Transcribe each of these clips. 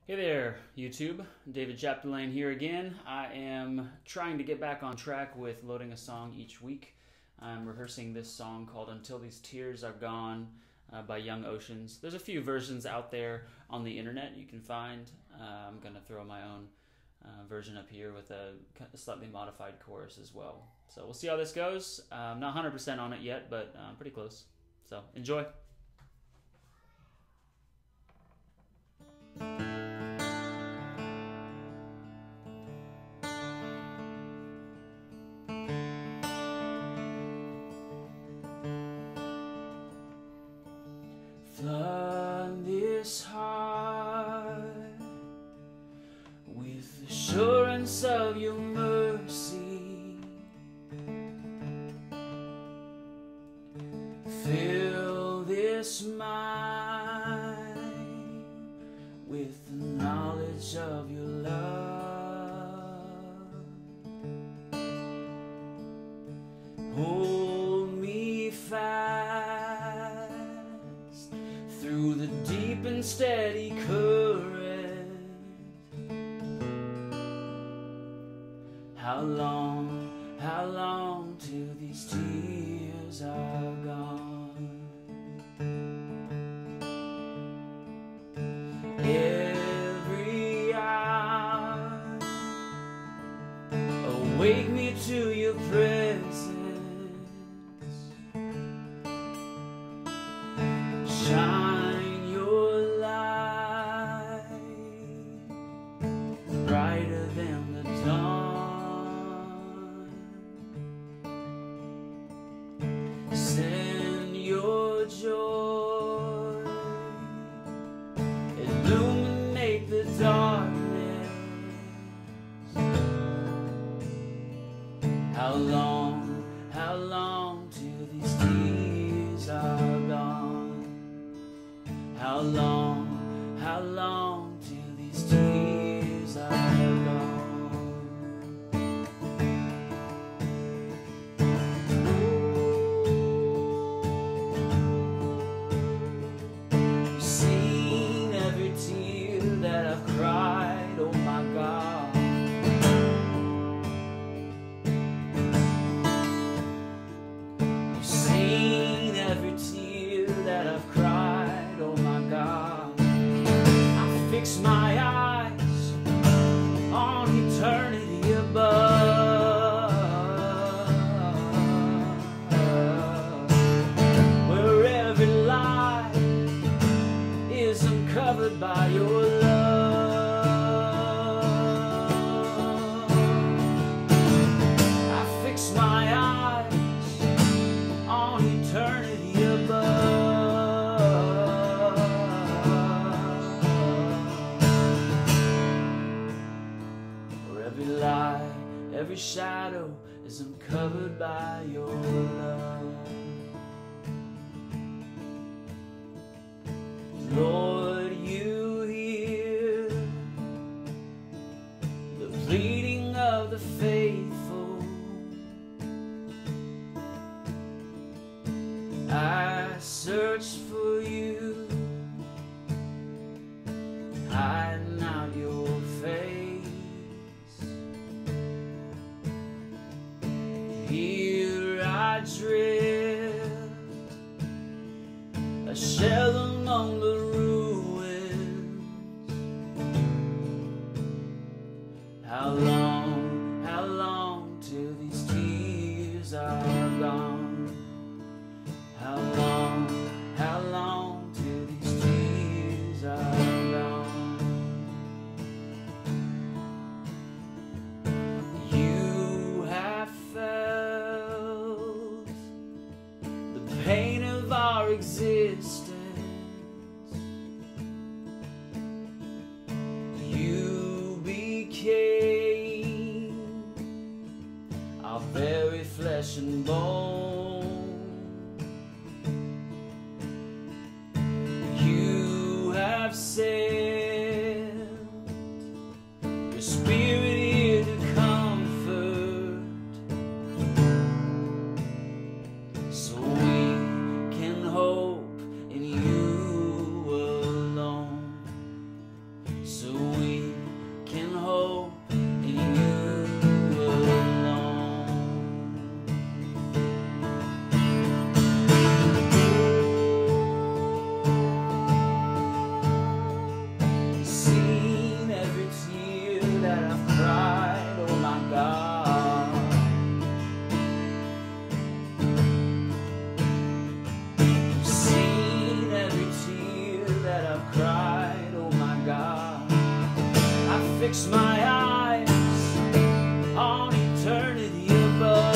Hey there, YouTube. David Chapdelaine here again. I am trying to get back on track with loading a song each week. I'm rehearsing this song called Until These Tears Are Gone by Young Oceans. There's a few versions out there on the internet you can find. I'm going to throw my own version up here with a slightly modified chorus as well. So we'll see how this goes. I'm not 100% on it yet, but pretty close. So enjoy. Flood this heart with assurance of your mercy. Fill this mind with the knowledge of your love. Hold me fast through the deep and steady current. How long till these tears are gone? Every hour, awake me to your presence. Shine your light brighter than the dawn. Send your joy, illuminate the darkness. How long till these tears are gone? How long till these tears are gone? You've seen every tear that I've cried, oh my God. You've seen every tear that I've cried, oh my God. I fix my eyes on eternity above, where every lie is uncovered by your love. I fix my eyes on eternity above, where every lie, every shadow is uncovered by your love. Lord, you hear the pleading of the faithful. I search for you, hiding out your face. Here I drift, a shell among the ruins. How long till these tears are gone? How long till these tears are gone? You have felt the pain of our existence. You became our very flesh and bone. You have sent your spirit here to comfort, so we can hope in you alone. So seen every tear that I've cried, oh my God. You've seen every tear that I've cried, oh my God. I fix my eyes on eternity above,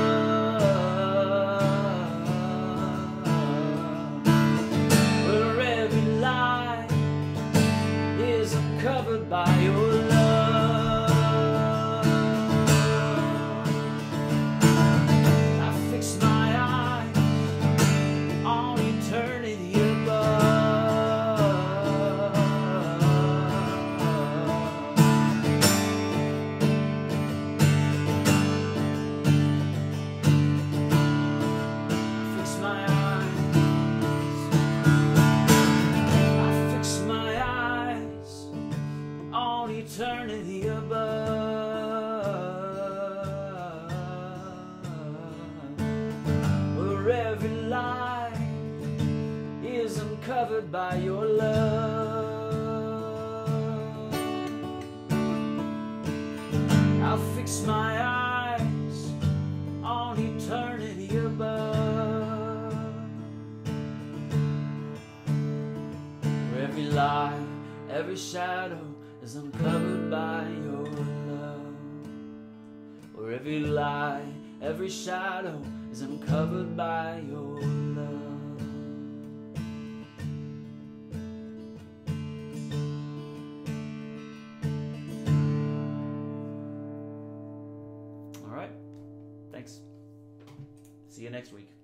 where every lie is uncovered by your love. I fix my eyes on eternity above. Fix my eyes. I fix my eyes on eternity above, where every lie is uncovered by your love. I'll fix my eyes on eternity above, where every lie, every shadow is uncovered by your love, where every lie, every shadow is uncovered by your love. All right, thanks. See you next week.